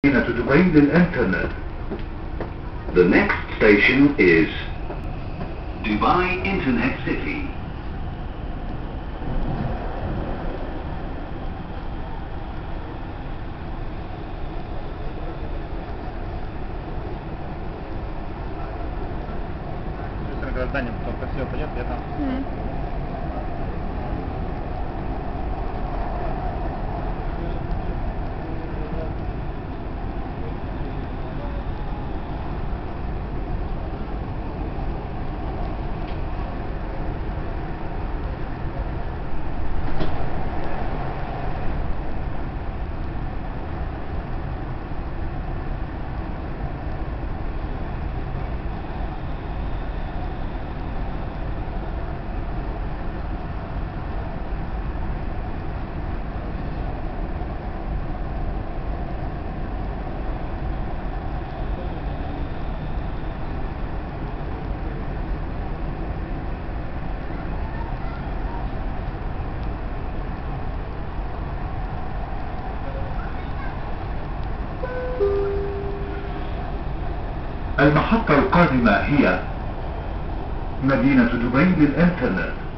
مدينة دبي للإنترنت. The next station is Dubai Internet City. Здание потом красиво пойдет, я там. المحطة القادمة هي مدينة دبي للإنترنت.